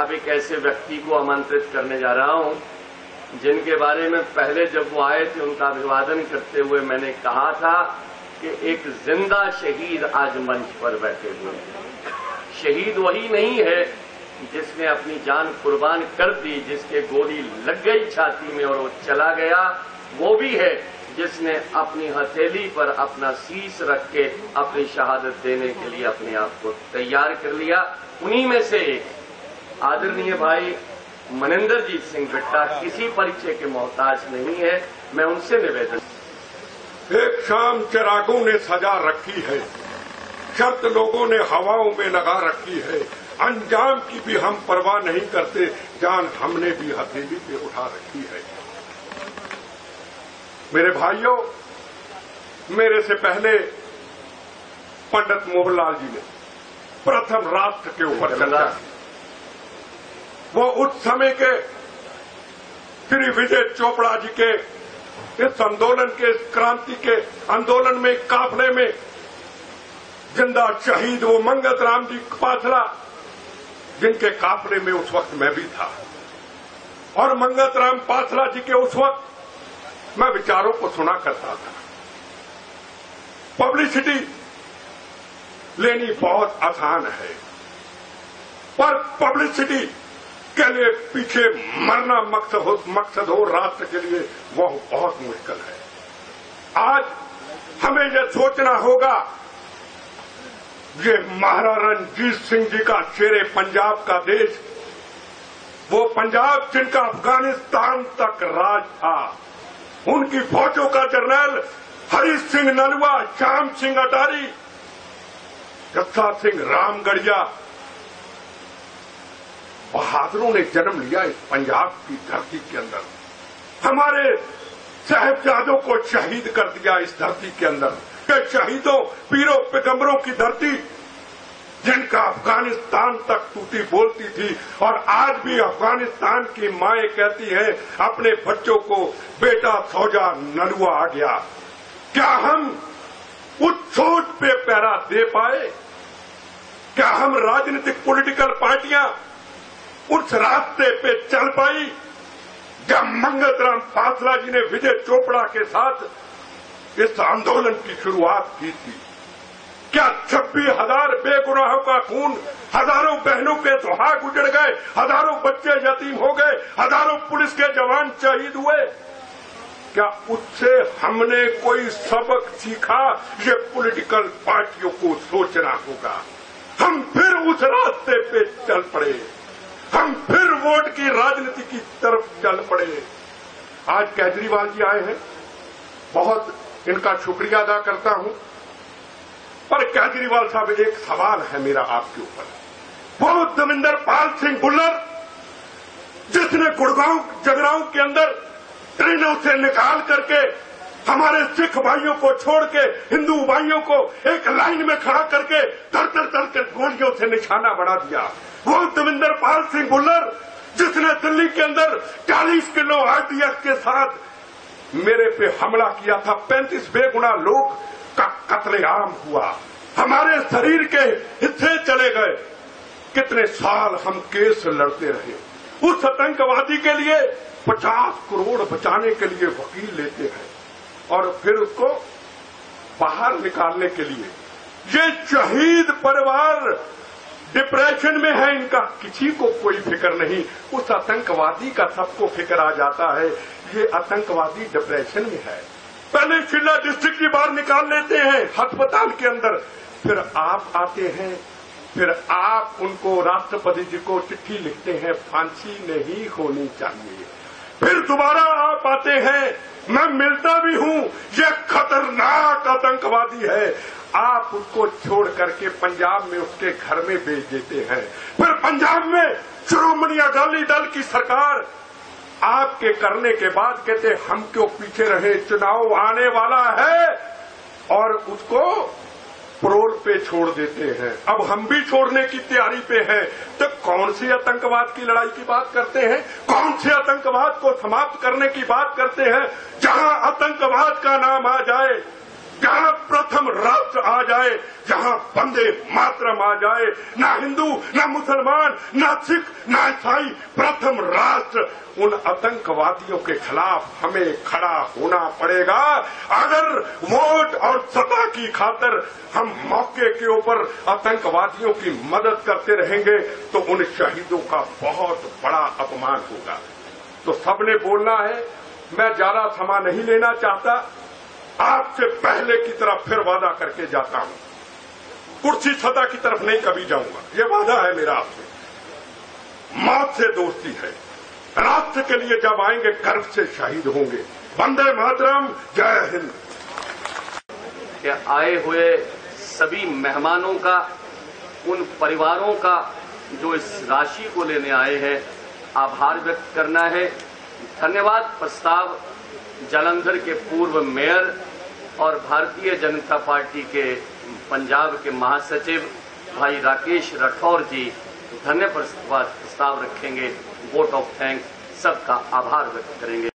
अब एक ऐसे व्यक्ति को आमंत्रित करने जा रहा हूं जिनके बारे में पहले जब वो आए थे उनका अभिवादन करते हुए मैंने कहा था कि एक जिंदा शहीद आज मंच पर बैठे हुए हैं। शहीद वही नहीं है जिसने अपनी जान कुर्बान कर दी, जिसके गोली लग गई छाती में और वो चला गया, वो भी है जिसने अपनी हथेली पर अपना शीश रख के अपनी शहादत देने के लिए अपने आप को तैयार कर लिया। उन्हीं में से एक आदरणीय भाई मनिंदरजीत सिंह बिट्टा किसी परिचय के मोहताज नहीं है। मैं उनसे निवेदन, एक शाम चिरागों ने सजा रखी है, शर्त लोगों ने हवाओं में लगा रखी है, अंजाम की भी हम परवाह नहीं करते, जान हमने भी हथेली पे उठा रखी है। मेरे भाइयों, मेरे से पहले पंडित मोहनलाल जी ने प्रथम राष्ट्र के ऊपर चर्चा की। वो उस समय के श्री विजय चोपड़ा जी के इस आंदोलन के, इस क्रांति के आंदोलन में, काफले में जिंदा शहीद वो मंगत राम जी पाथला, जिनके काफले में उस वक्त मैं भी था। और मंगत राम पाथला जी के उस वक्त मैं विचारों को सुना करता था। पब्लिसिटी लेनी बहुत आसान है, पर पब्लिसिटी के लिए पीछे मरना मकसद हो राष्ट्र के लिए, वह बहुत मुश्किल है। आज हमें यह सोचना होगा, ये महाराजा रणजीत सिंह जी का शेरे पंजाब का देश, वो पंजाब जिनका अफगानिस्तान तक राज था, उनकी फौजों का जर्नल हरि सिंह नलवा, श्याम सिंह अटारी, जस्सा सिंह रामगढ़िया, बहादुरों ने जन्म लिया इस पंजाब की धरती के अंदर। हमारे साहिबजादों को शहीद कर दिया इस धरती के अंदर। के शहीदों, पीरों, पैगंबरों की धरती, जिनका अफगानिस्तान तक टूटी बोलती थी, और आज भी अफगानिस्तान की माएं कहती हैं अपने बच्चों को, बेटा सौजा नलुआ आ गया। क्या हम उस सोच पे पहरा दे पाए? क्या हम राजनीतिक पॉलिटिकल पार्टियां उस रास्ते पे चल पाई जब मंगत राम पाथला जी ने विजय चोपड़ा के साथ इस आंदोलन की शुरुआत की थी? क्या 26,000 बेगुनाहों का खून, हजारों बहनों के सुहाग उजड़ गए, हजारों बच्चे यतीम हो गए, हजारों पुलिस के जवान शहीद हुए? क्या उससे हमने कोई सबक सीखा? ये पॉलिटिकल पार्टियों को सोचना होगा। हम फिर उस रास्ते पे चल पड़े, हम फिर वोट की राजनीति की तरफ चल पड़े। आज केजरीवाल जी आए हैं, बहुत इनका शुक्रिया अदा करता हूं, पर केजरीवाल साहब एक सवाल है मेरा आपके ऊपर। वो दविंदर पाल सिंह भुल्लर, जिसने गुड़गांव जगरांव के अंदर ट्रेनों से निकाल करके हमारे सिख भाइयों को छोड़ के हिंदू भाइयों को एक लाइन में खड़ा करके तर गोलियों से निशाना बना दिया, वो दविंदर पाल सिंह भुल्लर, जिसने दिल्ली के अंदर 40 किलो आरडीएक्स के साथ मेरे पे हमला किया था, 35 बेगुनाह लोग का कत्लेआम हुआ, हमारे शरीर के हिस्से चले गए। कितने साल हम केस लड़ते रहे, उस आतंकवादी के लिए 50 करोड़ बचाने के लिए वकील लेते हैं, और फिर उसको बाहर निकालने के लिए। ये शहीद परिवार डिप्रेशन में है, इनका किसी को कोई फिक्र नहीं। उस आतंकवादी का सबको फिक्र आ जाता है, ये आतंकवादी डिप्रेशन में है। पहले शिमला डिस्ट्रिक्ट की बाहर निकाल लेते हैं अस्पताल के अंदर, फिर आप आते हैं, फिर आप उनको राष्ट्रपति जी को चिट्ठी लिखते हैं फांसी नहीं होनी चाहिए, फिर दोबारा आप आते हैं, मैं मिलता भी हूं, ये खतरनाक आतंकवादी है, आप उसको छोड़ करके पंजाब में उसके घर में भेज देते हैं। फिर पंजाब में श्रोमणी अकाली दल की सरकार आपके करने के बाद कहते हम क्यों पीछे रहे, चुनाव आने वाला है, और उसको प्रोल पे छोड़ देते हैं। अब हम भी छोड़ने की तैयारी पे हैं, तो कौन सी आतंकवाद की लड़ाई की बात करते हैं? कौन से आतंकवाद को समाप्त करने की बात करते हैं? जहां आतंकवाद का नाम आ जाए जहां प्रथम राष्ट्र आ जाए, जहां वंदे मातरम आ जाए, ना हिंदू, ना मुसलमान, ना सिख, ना ईसाई, प्रथम राष्ट्र उन आतंकवादियों के खिलाफ हमें खड़ा होना पड़ेगा। अगर वोट और सत्ता की खातिर हम मौके के ऊपर आतंकवादियों की मदद करते रहेंगे तो उन शहीदों का बहुत बड़ा अपमान होगा। तो सबने बोलना है। मैं ज्यादा समय नहीं लेना चाहता, आपसे पहले की तरफ फिर वादा करके जाता हूं, कुर्सी सत्ता की तरफ नहीं कभी जाऊंगा, ये वादा है मेरा आपसे। मौत से दोस्ती है, राष्ट्र के लिए जब आएंगे गर्व से शहीद होंगे। वंदे मातरम, जय हिंद। कि आए हुए सभी मेहमानों का, उन परिवारों का जो इस राशि को लेने आए हैं, आभार व्यक्त करना है। धन्यवाद प्रस्ताव जालंधर के पूर्व मेयर और भारतीय जनता पार्टी के पंजाब के महासचिव भाई राकेश राठौर जी धन्यवाद प्रस्ताव रखेंगे। वोट ऑफ थैंक्स, सबका आभार व्यक्त करेंगे।